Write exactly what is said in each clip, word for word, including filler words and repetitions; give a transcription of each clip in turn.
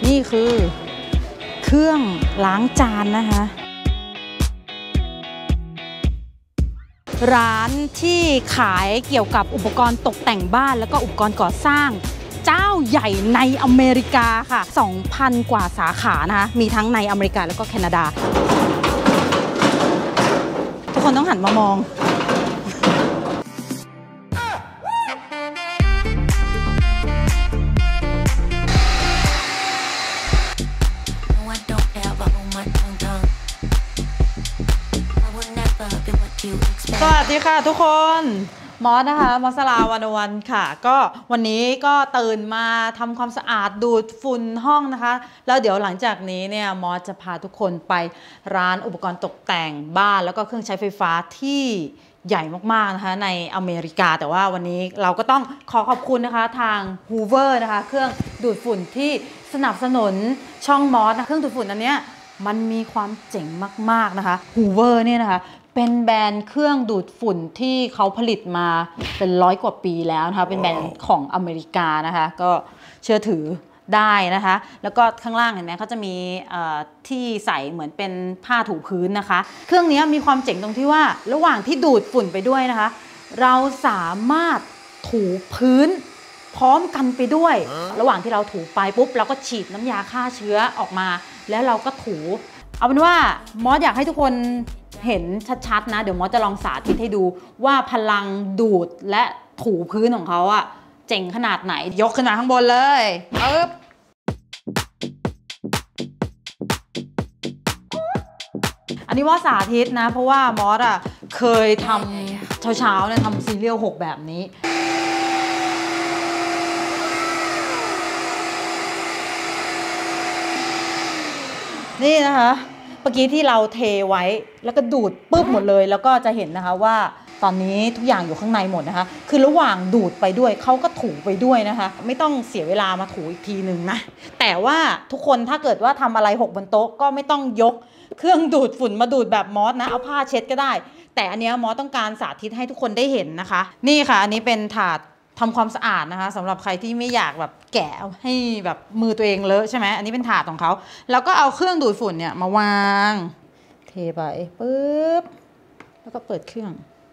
นี่คือเครื่องล้างจานนะคะร้านที่ขายเกี่ยวกับอุปกรณ์ตกแต่งบ้านแล้วก็อุปกรณ์ก่อสร้างเจ้าใหญ่ในอเมริกาค่ะ สองพัน กว่าสาขานะคะมีทั้งในอเมริกาแล้วก็แคนาดาทุกคนต้องหันมามองสวัสดีค่ะทุกคนมอสนะคะมอสลาวันวันค่ะก็วันนี้ก็ตื่นมาทำความสะอาดดูดฝุ่นห้องนะคะแล้วเดี๋ยวหลังจากนี้เนี่ยมอสจะพาทุกคนไปร้านอุปกรณ์ตกแต่งบ้านแล้วก็เครื่องใช้ไฟฟ้าที่ใหญ่มากๆนะคะในอเมริกาแต่ว่าวันนี้เราก็ต้องขอขอบคุณนะคะทาง Hoover นะคะเครื่องดูดฝุ่นที่สนับสนุนช่องมอสนะเครื่องดูดฝุ่นอันเนี้ยมันมีความเจ๋งมากๆนะคะ Hoover เนี่ยนะคะเป็นแบรนด์เครื่องดูดฝุ่นที่เขาผลิตมาเป็นร้อยกว่าปีแล้วนะคะเป็นแบรนด์ของอเมริกานะคะก็เชื่อถือได้นะคะแล้วก็ข้างล่างเห็นไหมเขาจะมีที่ใส่เหมือนเป็นผ้าถูพื้นนะคะเครื่องนี้มีความเจ๋งตรงที่ว่าระหว่างที่ดูดฝุ่นไปด้วยนะคะเราสามารถถูพื้นพร้อมกันไปด้วยระหว่างที่เราถูไปปุ๊บเราก็ฉีดน้ำยาฆ่าเชื้อออกมาแล้วเราก็ถูเอาเป็นว่ามอสอยากให้ทุกคนเห็นชัดๆนะเดี๋ยวมอสจะลองสาธิตให้ดูว่าพลังดูดและถูพื้นของเขาอะเจ๋งขนาดไหนยกขึ้นมาข้างบนเลยปึ๊บอันนี้มอสสาธิตนะเพราะว่ามอสอะเคยทำเช้าๆเนี่ยทำซีเรียลหกแบบนี้นี่นะคะเมื่อกี้ที่เราเทไว้แล้วก็ดูดปึ๊บหมดเลยแล้วก็จะเห็นนะคะว่าตอนนี้ทุกอย่างอยู่ข้างในหมดนะคะคือระหว่างดูดไปด้วยเขาก็ถูไปด้วยนะคะไม่ต้องเสียเวลามาถูอีกทีหนึ่งนะแต่ว่าทุกคนถ้าเกิดว่าทำอะไรหกบนโต๊ะก็ไม่ต้องยกเครื่องดูดฝุ่นมาดูดแบบมอสนะเอาผ้าเช็ดก็ได้แต่อันนี้มอสต้องการสาธิตให้ทุกคนได้เห็นนะคะนี่ค่ะอันนี้เป็นถาดทำความสะอาดนะคะสำหรับใครที่ไม่อยากแบบแกะให้แบบมือตัวเองเลอะใช่ไหมอันนี้เป็นถาดของเขาแล้วก็เอาเครื่องดูดฝุ่นเนี่ยมาวางเทไปปึ๊บแล้วก็เปิดเครื่อง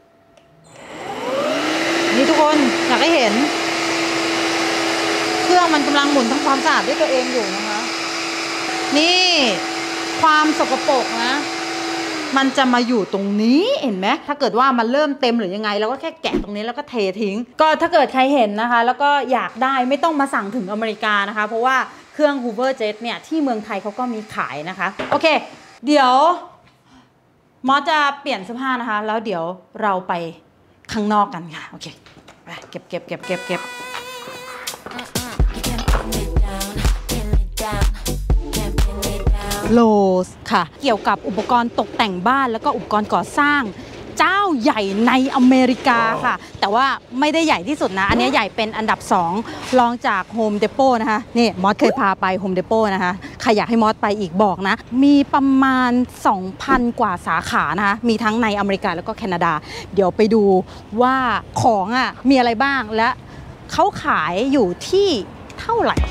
นี่ทุกคนอยากให้เห็นเครื่องมันกำลังหมุนทำความสะอาดด้วยตัวเองอยู่นะคะนี่ความสกปรกนะมันจะมาอยู่ตรงนี้เห็นไหมถ้าเกิดว่ามันเริ่มเต็มหรือยังไงเราก็แค่แกะตรงนี้แล้วก็เททิ้งก็ถ้าเกิดใครเห็นนะคะแล้วก็อยากได้ไม่ต้องมาสั่งถึงอเมริกานะคะเพราะว่าเครื่อง Hoover Jet เนี่ยที่เมืองไทยเขาก็มีขายนะคะโอเคเดี๋ยวมอสจะเปลี่ยนเสื้อผ้านะคะแล้วเดี๋ยวเราไปข้างนอกกันค่ะโอเคไปเก็บเก็บเก็บเก็บเก็บโลสค่ะเกี่ยวกับอุปกรณ์ตกแต่งบ้านแล้วก็อุปกรณ์ก่อสร้างเจ้าใหญ่ในอเมริกาค่ะแต่ว่าไม่ได้ใหญ่ที่สุดนะอันนี้ใหญ่เป็นอันดับสองรองจาก Home Depot นะคะนี่มอสเคยพาไป Home Depot นะคะใครอยากให้มอสไปอีกบอกนะมีประมาณ สองพัน กว่าสาขานะคะมีทั้งในอเมริกาแล้วก็แคนาดาเดี๋ยวไปดูว่าของอ่ะมีอะไรบ้างและเขาขายอยู่ที่เท่าไหร่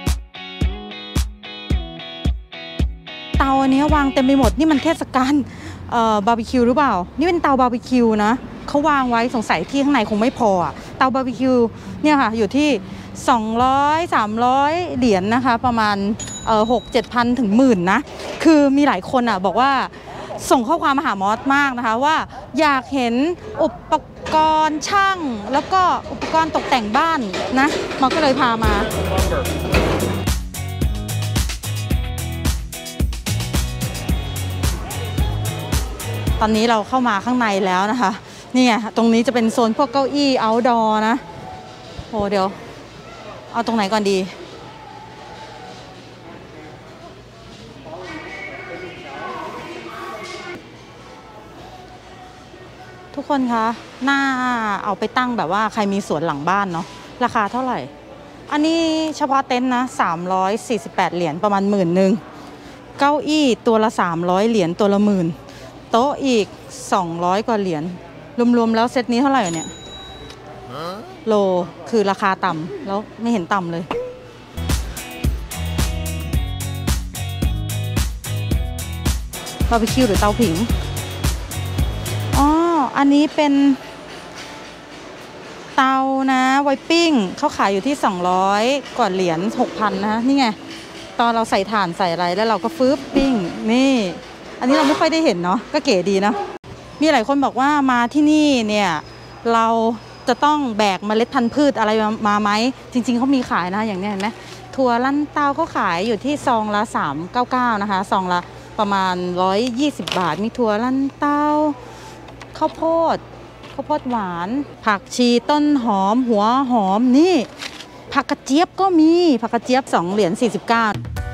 เตาอันนี้วางเต็มไปหมดนี่มันเทศกาลเอ่อบาร์บีคิวหรือเปล่านี่เป็นเตาบาร์บีคิวนะเขาวางไว้สงสัยที่ข้างในคงไม่พออ่ะเตาบาร์บีคิวเนี่ยค่ะอยู่ที่สองร้อย สามร้อยเหรียญ นะคะประมาณเอ่อ หก เจ็ดพัน ถึงหมื่นนะคือมีหลายคนอ่ะบอกว่าส่งข้อความมาหามอสมากนะคะว่าอยากเห็นอุปกรณ์ช่างแล้วก็อุปกรณ์ตกแต่งบ้านนะมอสก็เลยพามาตอนนี้เราเข้ามาข้างในแล้วนะคะนี่ไงตรงนี้จะเป็นโซนพวกเก้าอี้ outdoor นะโอ้เดี๋ยวเอาตรงไหนก่อนดีทุกคนคะน่าเอาไปตั้งแบบว่าใครมีสวนหลังบ้านเนาะราคาเท่าไหร่อันนี้เฉพาะเต็นท์นะสามร้อยสี่สิบแปดเหรียญประมาณหมื่นหนึ่งเก้าอี้ตัวละสามร้อยเหรียญตัวละหมื่นโต๊ะอีกสองร้อยกว่าเหรียญรวมๆแล้วเซตนี้เท่าไหร่เนี่ยโลคือราคาต่ำแล้วไม่เห็นต่ำเลยบาร์บีคิวหรือเตาผิงอ๋ออันนี้เป็นเตานะไวปิ้งเขาขายอยู่ที่สองร้อยกว่าเหรียญ หกพัน นะนี่ไงตอนเราใส่ถ่านใส่อะไรแล้วเราก็ฟื้บปิ้งนี่อันนี้เราไม่ค่อยได้เห็นเนาะก็เก๋ดีเนาะมีหลายคนบอกว่ามาที่นี่เนี่ยเราจะต้องแบกเมล็ดพันธุ์พืชอะไรมาไหมจริงๆเขามีขายนะอย่างนี้เห็นไหมถั่วลันเตาเขาขายอยู่ที่ซองละสามร้อยเก้าสิบเก้านะคะซองละประมาณหนึ่งร้อยยี่สิบบาทมีถั่วลันเตาข้าวโพดข้าวโพดหวานผักชีต้นหอมหัวหอมนี่ผักกระเจี๊ยบก็มีผักกระเจี๊ยบสองเหรียญสี่สิบเก้า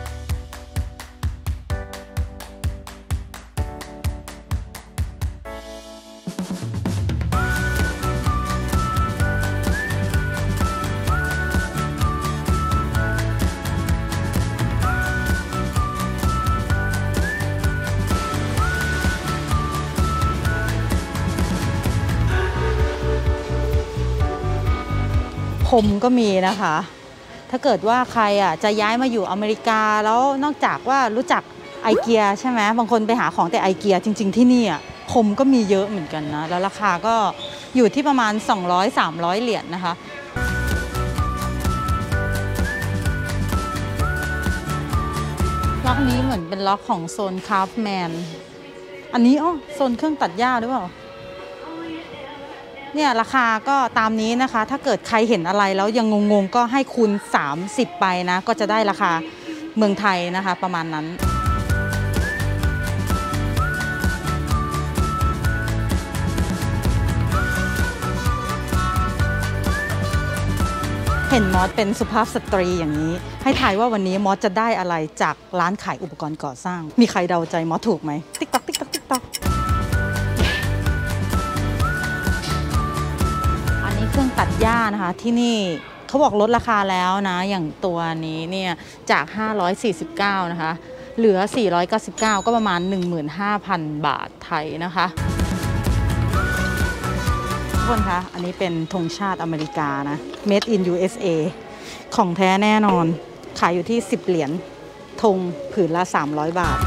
ผมก็มีนะคะถ้าเกิดว่าใครอ่ะจะย้ายมาอยู่อเมริกาแล้วนอกจากว่ารู้จักไอเกียใช่ไหมบางคนไปหาของแต่ไอเกียจริงๆที่นี่อ่ะผมก็มีเยอะเหมือนกันนะแล้วราคาก็อยู่ที่ประมาณ สองร้อยถึงสามร้อย เหรียญ นะคะล็อกนี้เหมือนเป็นล็อกของโซนคราฟแมนอันนี้อ๋อโซนเครื่องตัดหญ้าหรือเปล่าเนี่ยราคาก็ตามนี้นะคะถ้าเกิดใครเห็นอะไรแล้วยังงงๆก็ให้คูณสามสิบไปนะก็จะได้ราคาเมืองไทยนะคะประมาณนั้นเห็นมอสเป็นสุภาพสตรีอย่างนี้ให้ทายว่าวันนี้มอสจะได้อะไรจากร้านขายอุปกรณ์ก่อสร้างมีใครเดาใจมอสถูกไหมติ๊กต๊อกติ๊กต๊อกติ๊กต๊อกเครื่องตัดหญ้านะคะที่นี่เขาบอกลดราคาแล้วนะอย่างตัวนี้เนี่ยจากห้าร้อยสี่สิบเก้านะคะเหลือสี่ร้อยเก้าสิบเก้าก็ประมาณ หนึ่งหมื่นห้าพัน บาทไทยนะคะทุกคนคะอันนี้เป็นธงชาติอเมริกานะ Made in ยู เอส เอ ของแท้แน่นอนขายอยู่ที่สิบเหรียญธงผืนละสามร้อยบาท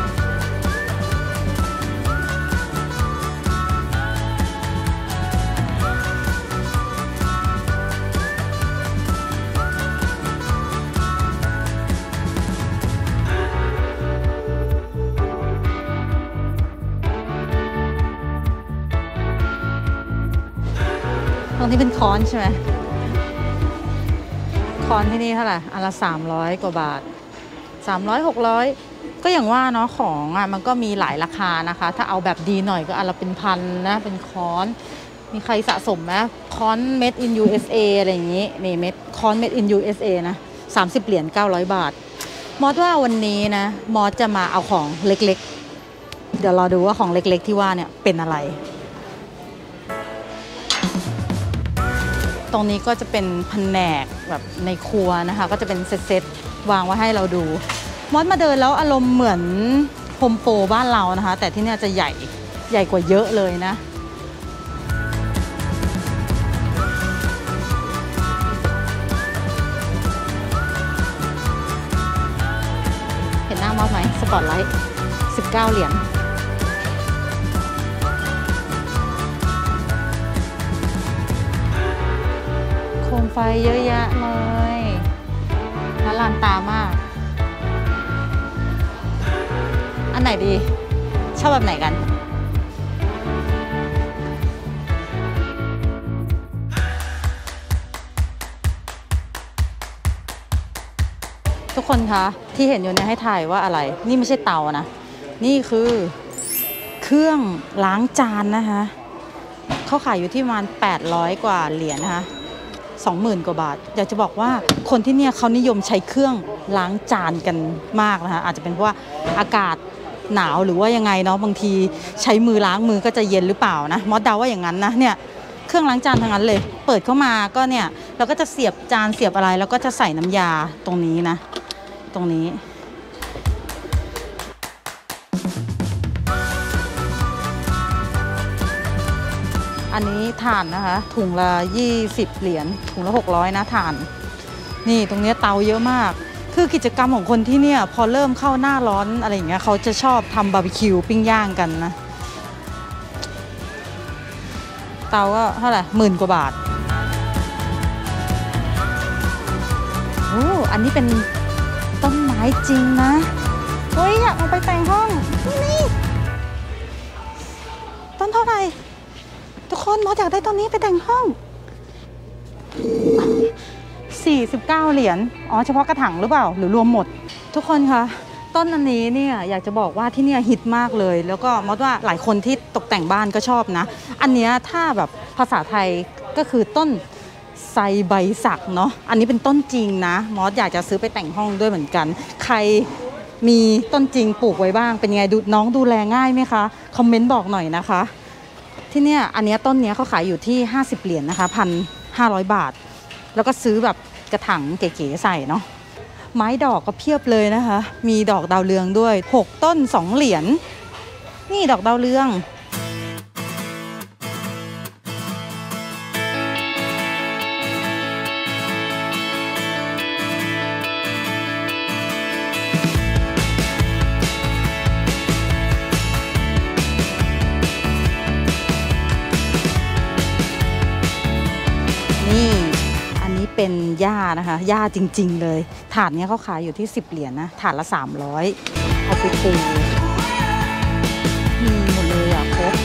ตรงนี้เป็นค้อนใช่ไหมค้อนที่นี่เท่าไหร่อันละสามร้อยกว่าบาทสามร้อย หกร้อยก็อย่างว่าเนาะของอ่ะมันก็มีหลายราคานะคะถ้าเอาแบบดีหน่อยก็อันละเป็นพันนะเป็นค้อนมีใครสะสมไหมค้อน Made in ยู เอส เอ อะไรอย่างงี้นี่เม็ดค้อน Made in ยู เอส เอ นะสามสิบเหรียญเก้าร้อยบาทมอสว่าวันนี้นะมอสจะมาเอาของเล็กๆเดี๋ยวรอดูว่าของเล็กๆที่ว่าเนี่ยเป็นอะไรตรงนี้ก็จะเป็นแผนกแบบในครัวนะคะก็จะเป็นเซตๆวางไว้ให้เราดูมอสมาเดินแล้วอารมณ์เหมือนโฮมโปรบ้านเรานะคะแต่ที่นี่จะใหญ่ใหญ่กว่าเยอะเลยนะเห็นหน้ามอสไหมสปอตไลท์สิบเก้าเหรียญโคมไฟเยอะแยะเลยน่าลานตามากอันไหนดีชอบแบบไหนกันทุกคนคะที่เห็นอยู่เนี่ยให้ถ่ายว่าอะไรนี่ไม่ใช่เตานะนี่คือเครื่องล้างจานนะคะเขาขายอยู่ที่ประมาณแปดร้อยกว่าเหรียญนะคะสองหมื่นกว่าบาทอยากจะบอกว่าคนที่เนี่ยเขานิยมใช้เครื่องล้างจานกันมากนะคะอาจจะเป็นเพราะว่าอากาศหนาวหรือว่ายังไงเนาะบางทีใช้มือล้างมือก็จะเย็นหรือเปล่านะมอสเดาว่าอย่างนั้นนะเนี่ยเครื่องล้างจานทั้งนั้นเลยเปิดเข้ามาก็เนี่ยเราก็จะเสียบจานเสียบอะไรแล้วก็จะใส่น้ำยาตรงนี้นะตรงนี้อันนี้ถ่านนะคะถุงละยี่สิบเหรียญถุงละหกร้อยนะถ่านนี่ตรงนี้เตาเยอะมากคือกิจกรรมของคนที่เนี่ยพอเริ่มเข้าหน้าร้อนอะไรอย่างเงี้ยเขาจะชอบทำบาร์บีคิวปิ้งย่างกันนะเตาก็เท่าไหร่หมื่นกว่าบาทโอ้อันนี้เป็นต้นไม้จริงนะเฮ้ยอยากเอาไปแต่งห้องนี่นี่ต้นเท่าไหร่ทุกคนมอสอยากได้ต้นนี้ไปแต่งห้องสี่สิบเก้าเหรียญอ๋อเฉพาะกระถางหรือเปล่าหรือรวมหมดทุกคนคะต้นอันนี้เนี่ยอยากจะบอกว่าที่เนี่ยฮิตมากเลยแล้วก็มอสว่าหลายคนที่ตกแต่งบ้านก็ชอบนะอันเนี้ยถ้าแบบภาษาไทยก็คือต้นไทรใบสักเนาะอันนี้เป็นต้นจริงนะมอสอยากจะซื้อไปแต่งห้องด้วยเหมือนกันใครมีต้นจริงปลูกไว้บ้างเป็นไงดูน้องดูแลง่ายไหมคะคอมเมนต์บอกหน่อยนะคะที่เนี่ยอันเนี้ยต้นเนี้ยเขาขายอยู่ที่ห้าสิบเหรียญนะคะพันห้าร้อยบาทแล้วก็ซื้อแบบกระถางเก๋ๆใส่เนาะไม้ดอกก็เพียบเลยนะคะมีดอกดาวเรืองด้วยหกต้นสองเหรียญนี่ดอกดาวเรืองนี่อันนี้เป็นหญ้านะคะหญ้าจริงๆเลยถาดนี้เขาขายอยู่ที่สิบเหรียญนะถาดละสามร้อยเอาไปปูมีหมดเลยอ่ะครบ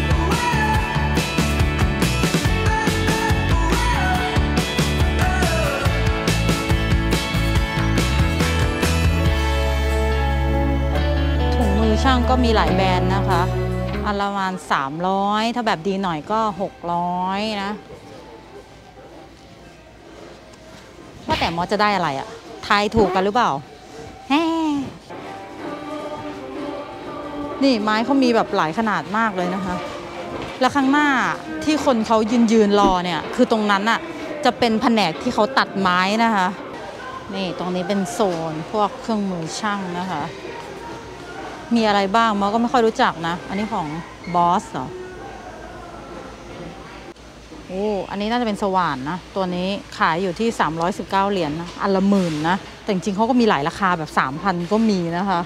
ถุงมือช่างก็มีหลายแบรนด์นะคะอันละประมาณสามร้อยถ้าแบบดีหน่อยก็หกร้อยนะว่าแต่มอสจะได้อะไรอะทายถูกกันหรือเปล่าแฮ่นี่ไม้เขามีแบบหลายขนาดมากเลยนะคะแล้วข้างหน้าที่คนเขายืนยืนรอเนี่ยคือตรงนั้นอะจะเป็นแผนกที่เขาตัดไม้นะคะนี่ตรงนี้เป็นโซนพวกเครื่องมือช่างนะคะมีอะไรบ้างมอสก็ไม่ค่อยรู้จักนะอันนี้ของบอสเหรอโอ้อันนี้น่าจะเป็นสว่านนะตัวนี้ขายอยู่ที่สามร้อยสิบเก้าเหรียญนะอันละหมื่นนะแต่จริงๆเขาก็มีหลายราคาแบบ สามพัน ก็มีนะคะ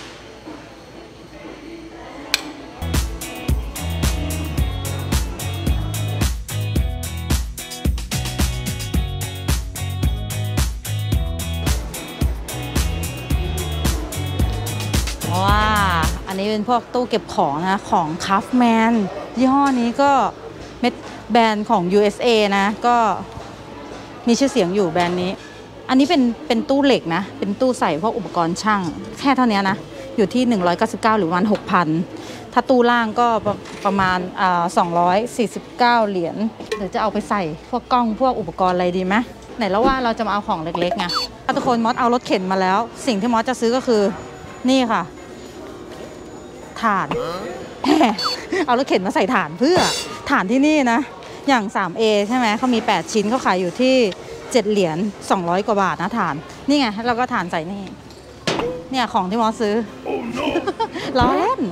ว้าอันนี้เป็นพวกตู้เก็บของนะของ Craftsman ยี่ห้อนี้ก็เม็ดแบรนด์ของ ยู เอส เอ นะก็มีชื่อเสียงอยู่แบรนด์นี้อันนี้เป็นเป็นตู้เหล็กนะเป็นตู้ใส่พวกอุปกรณ์ช่างแค่เท่านี้นะอยู่ที่หนึ่งร้อยเก้าสิบเก้าหรือประมาณ หกพัน ถ้าตู้ล่างก็ประมาณอ่าสองร้อยสี่สิบเก้าเหรียญหรือจะเอาไปใส่พวกกล้องพวกอุปกรณ์อะไรดีไหมไหนแล้วว่าเราจะมาเอาของเล็กๆไงถ้าทุกคนมอสเอารถเข็นมาแล้วสิ่งที่มอสจะซื้อก็คือนี่ค่ะถ่านเอารถเข็นมาใส่ถ่านเพื่อถ่านที่นี่นะอย่าง ทรี เอ ใช่ไหมเขามีแปดชิ้นเขาขายอยู่ที่เจ็ดเหรียญสองร้อยกว่าบาทนะถ่านนี่ไงเราก็ถ่านใส่นี่เนี่ยของที่มอสซื้อ oh, no. ล้อเล่น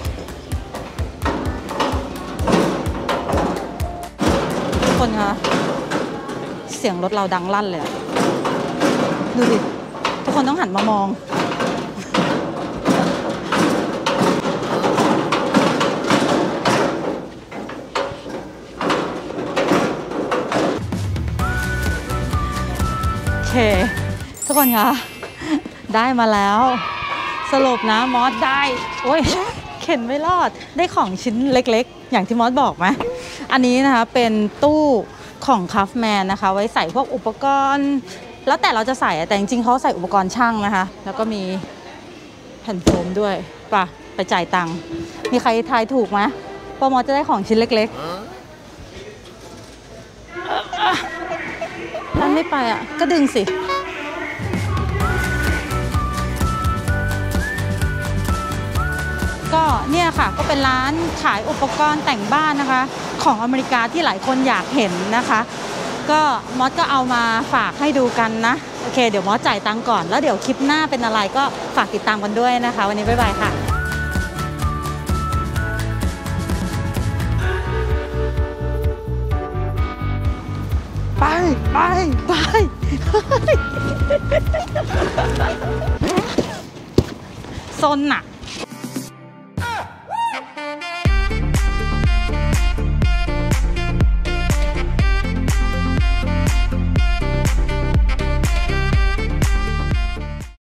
ทุกคนคะเสียงรถเราดังลั่นเลยดูดิทุกคนต้องหันมามองโอเคทุกคนคะได้มาแล้วสรุปนะมอสได้โอ้ยเข็นไม่รอดได้ของชิ้นเล็กๆอย่างที่มอสบอกไหมอันนี้นะคะเป็นตู้ของ Craftsman นะคะไว้ใส่พวกอุปกรณ์แล้วแต่เราจะใส่แต่จริงๆเขาใส่อุปกรณ์ช่างนะคะแล้วก็มีแผ่นโฟมด้วยป่ะไปจ่ายตังค์มีใครทายถูกไหมพอมอสจะได้ของชิ้นเล็กๆนั่นไม่ไปอ่ะก็ดึงสิก็เนี่ยค่ะก็เป็นร้านขายอุปกรณ์แต่งบ้านนะคะของอเมริกาที่หลายคนอยากเห็นนะคะก็มอสก็เอามาฝากให้ดูกันนะโอเคเดี๋ยวมอสจ่ายตังค์ก่อนแล้วเดี๋ยวคลิปหน้าเป็นอะไรก็ฝากติดตามกันด้วยนะคะวันนี้บ๊ายบายค่ะไปไปไปซนน่ะ